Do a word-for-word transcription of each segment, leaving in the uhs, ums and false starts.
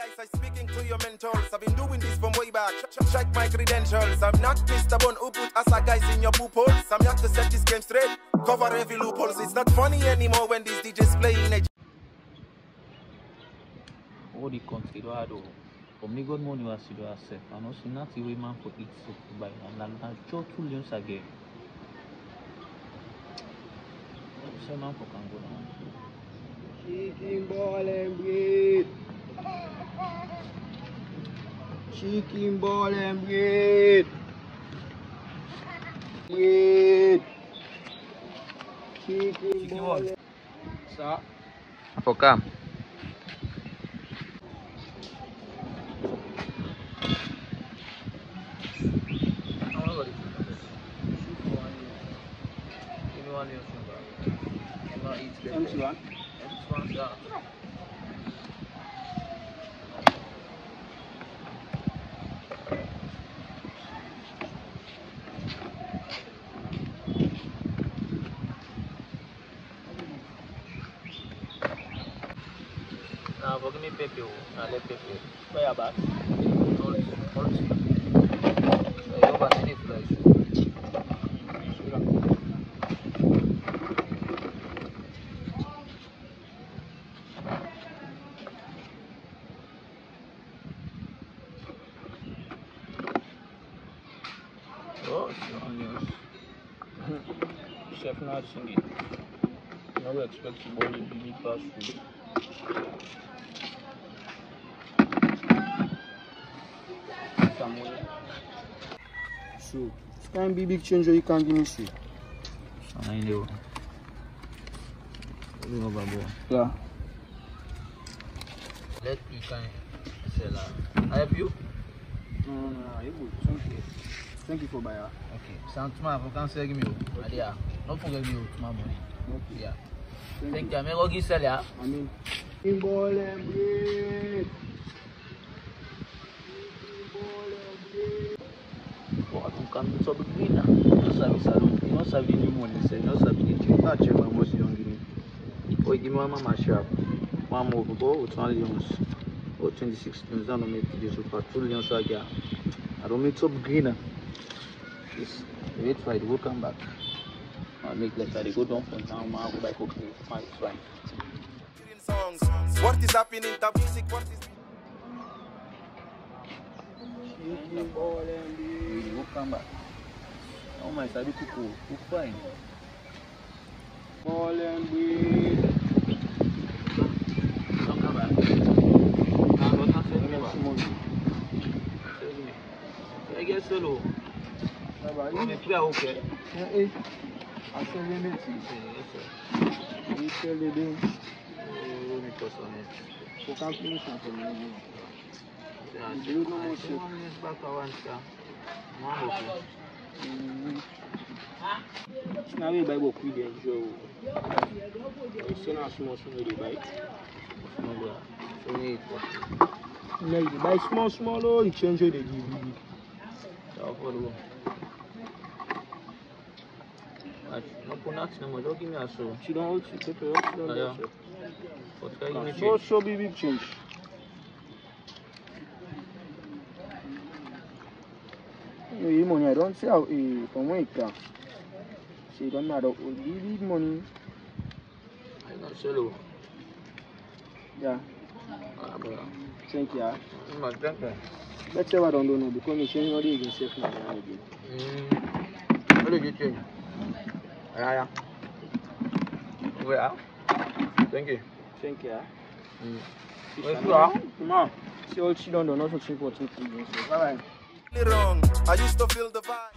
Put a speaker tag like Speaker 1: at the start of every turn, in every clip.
Speaker 1: guys are speaking to your mentors. I've been doing this from way back. Ch check my credentials. I'm not Mister Bon who put us guys in your poop holes. I'm here to set this game straight. Cover every loopholes. It's not funny anymore when these D Js playing it.
Speaker 2: All the country do I do. From the good money was to do yourself. And also not the way man for it so to buy. And I'm sure two lions again. So man for can go down.
Speaker 3: Chicken ball and bread. Chicken ball and bread. Bread. Chicken, Chicken ball. ball. Sir.
Speaker 2: For come.
Speaker 3: Empty one.
Speaker 2: Empty one, yeah. Now, we're going to pay you. Now, let's pay you. Where are you back? Hold it. Hold it. So, you're back in the flesh. Oh, it's onions. Chef not singing. Now we expect to boil the big fast food.
Speaker 3: So, this can be big change or you can't give me shit.
Speaker 2: I know.
Speaker 3: Yeah.
Speaker 2: Let you can sell her. I help you?
Speaker 3: No, no, no, you good. Thank you. Thank you for buying.
Speaker 2: Okay. So tomorrow I can sell me. Okay. Yeah. Don't forget me tomorrow morning. Okay. Yeah. Thank, Thank you. I'm going to sell ya.
Speaker 3: I mean, in ball and bread.
Speaker 2: Oh, I don't come to the green now. No service alone. You don't serve the new money. Say no serve the new. Not check how much you don't give me. Oh, give me one mama shop. One more go with one lions. Oh, twenty-six lions. I don't make this for two lions so I get. I don't make up greener. Just wait for it. We'll come back. I'll make later. They go down for now. I'll go back cooking. Fine, it's fine.
Speaker 1: Songs. What is happening in the music? What is
Speaker 3: Chicken ball and bread.
Speaker 2: We'll come back. Oh my side, you cook. Cook fine.
Speaker 3: Ball and bread.
Speaker 2: Don't come back. Now, what can I say? I guess hello.
Speaker 3: You
Speaker 2: need to okay.
Speaker 3: Yeah, I sell the meat. You sell the thing.
Speaker 2: Oh, me trust on it.
Speaker 3: You can't finish it for me.
Speaker 2: Yeah,
Speaker 3: you know
Speaker 2: I
Speaker 3: what
Speaker 2: see one minute back I want to. One okay.
Speaker 3: Now we buy what we enjoy. You see now small small they buy.
Speaker 2: No bro. So need
Speaker 3: no, you buy small small or you change it they give you big.
Speaker 2: So for the no put nuts no more. Don't give me a so.
Speaker 3: She don't hold. She take her up. She don't hold.
Speaker 2: But can you give me change?
Speaker 3: So so be big change. You money I don't see how eh from where it come. She don't know how big money.
Speaker 2: I don't sell.
Speaker 3: Yeah.
Speaker 2: Ah, bro.
Speaker 3: Thank you.
Speaker 2: Mm, thank you.
Speaker 3: Let's say I don't know because you change all the again safe now again.
Speaker 2: Hmm. What did you change? Yeah, yeah. Where? Thank you.
Speaker 3: Thank you.
Speaker 2: Hmm.
Speaker 3: Where's you are? Come on. See all she don't do, not so cheap for cheap. Bye bye.
Speaker 1: wrong? I used to feel the vibe.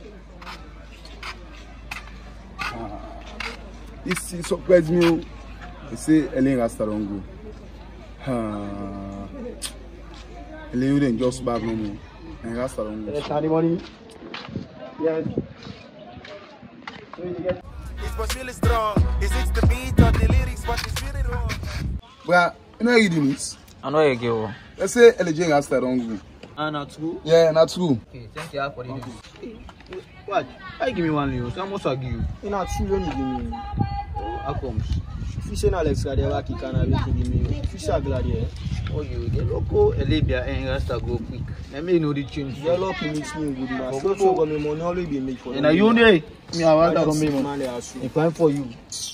Speaker 4: Ah. This is surprise me. They say Ellen Rastarongo. Ah. Ellen didn't just bag no more. And Rastarongo.
Speaker 3: Yes, any money? Yes.
Speaker 1: It was really strong. Is it the beat or the lyrics? What is really wrong?
Speaker 4: But you know how you do this?
Speaker 2: I know you go.
Speaker 4: Let's say Ellen Rastarongo.
Speaker 2: And that's true?
Speaker 4: Yeah, that's true.
Speaker 2: Okay, thank you for the news. Hey, what? I give me one news. How much I give you?
Speaker 3: You know, two when you give me.
Speaker 2: How comes?
Speaker 3: Fish and Alex Gladiator can have to give me. Fish are Gladiator.
Speaker 2: Oh, you the local Elabia and Rasta go quick. Let me know the change.
Speaker 3: Your luck makes me good man. So so got me money always be made for.
Speaker 2: And you know, me I want to me
Speaker 3: money.
Speaker 2: I'm fine for you.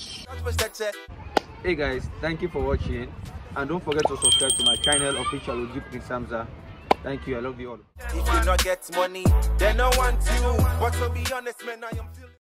Speaker 2: Hey guys, thank you for watching, and don't forget to subscribe to my channel, official Ojukri Samza. Thank you, I love you all.
Speaker 1: If you not get money, they don't want you. But to be honest, man, I am feeling